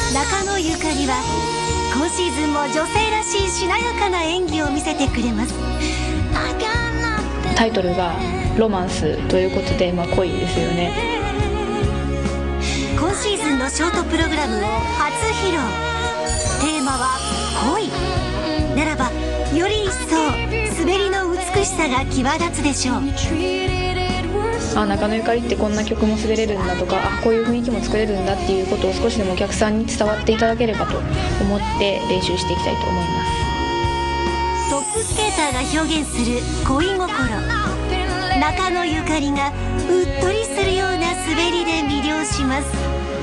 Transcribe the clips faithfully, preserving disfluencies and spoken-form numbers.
中野ゆかりは今シーズンも女性らしいしなやかな演技を見せてくれます。 タイトルがロマンスということで、まあ、恋ですよね。 今シーズンのショートプログラムを初披露。テーマは恋ならば、より一層滑りの美しさが際立つでしょう。 あ、中野ゆかりってこんな曲も滑れるんだとか、あ、こういう雰囲気も作れるんだっていうことを少しでもお客さんに伝わっていただければと思って練習していきたいと思います。 トップスケーターが表現する恋心。中野ゆかりがうっとりするような滑りで魅了します。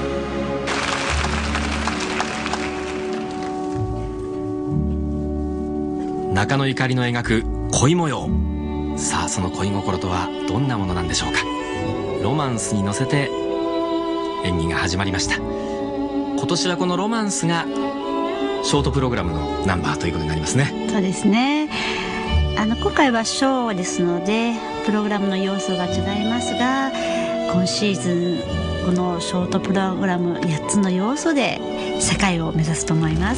中野ゆかりの描く恋模様。さあ、その恋心とはどんなものなんでしょうか。ロマンスに乗せて演技が始まりました。今年はこのロマンスがショートプログラムのナンバーということになりますね。 そうですね。あの今回はショーですのでプログラムの要素が違いますが、今シーズンこのショートプログラムやっつの要素で世界を目指すと思います。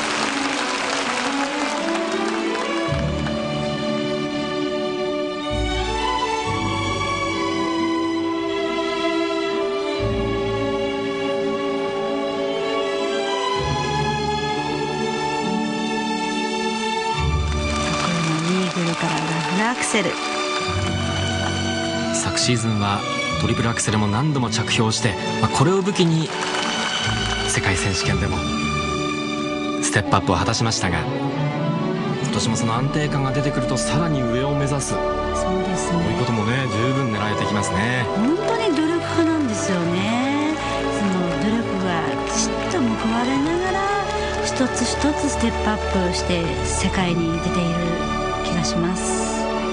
アクセル。 昨シーズンはトリプルアクセルも何度も着氷して、まあ、これを武器に世界選手権でもステップアップを果たしましたが、今年もその安定感が出てくるとさらに上を目指す。 そうですね。 こういうこともね、十分狙えてきますね。 本当に努力派なんですよね。その努力がちっと報われながら一つ一つステップアップして世界に出ている気がします。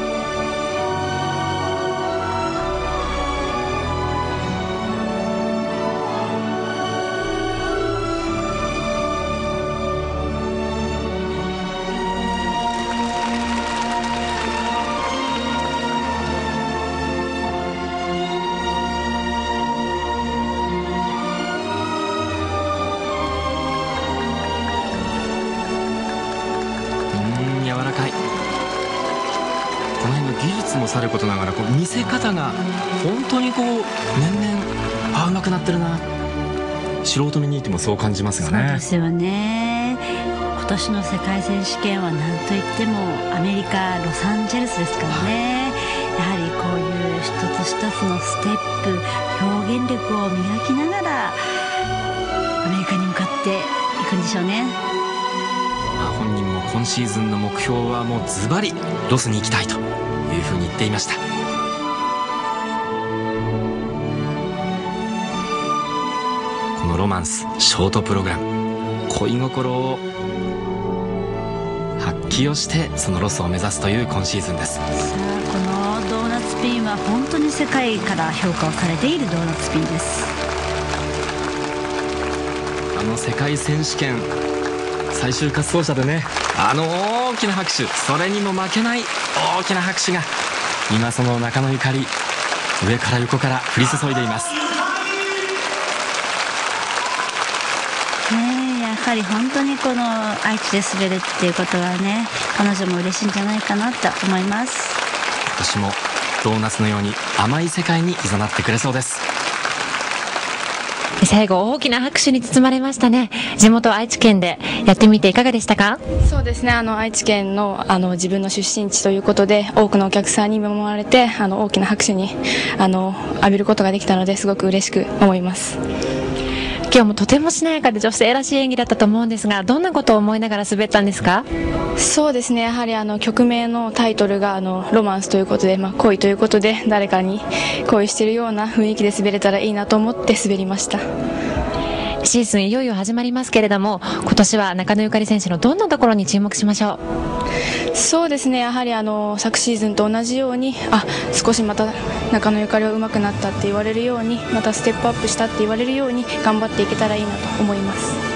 柔らかい。この辺の技術もさることながら、こう見せ方が本当にこう年々あうまくなってるな、素人目にいてもそう感じますがね。 そうですよね。今年の世界選手権は何といってもアメリカ・ロサンゼルスですからね、やはりこういう一つ一つのステップ表現力を磨きながらアメリカに向かっていくんでしょうね。 本人も今シーズンの目標はもうズバリロスに行きたいというふうに言っていました。このロマンスショートプログラム、恋心を発揮をしてそのロスを目指すという今シーズンです。 さあ、このドーナツピンは本当に世界から評価をされているドーナツピンです。 あの世界選手権最終滑走者でね、あの大きな拍手、それにも負けない大きな拍手が今その中野ゆかり上から横から降り注いでいます。 ねえ、やはり本当にこの愛知で滑るっていうことはね、彼女も嬉しいんじゃないかなと思います。 今年もドーナツのように甘い世界に誘ってくれそうです。 最後大きな拍手に包まれましたね。地元愛知県でやってみていかがでしたか？ そうですね、あの愛知県 の, あの自分の出身地ということで多くのお客さんに見守られて、あの大きな拍手にあの浴びることができたので、すごく嬉しく思います。 今日もとてもしなやかで女性らしい演技だったと思うんですが、どんなことを思いながら滑ったんですか？ そうですね、やはりあの曲名のタイトルがあのロマンスということで、まあ、恋ということで誰かに恋しているような雰囲気で滑れたらいいなと思って滑りました。 シーズンいよいよ始まりますけれども、今年は中野ゆかり選手のどんなところに注目しましょう？そうですね、やはりあの昨シーズンと同じように、あ、少しまた中野ゆかりは上手くなったって言われるように、またステップアップしたって言われるように頑張っていけたらいいなと思います。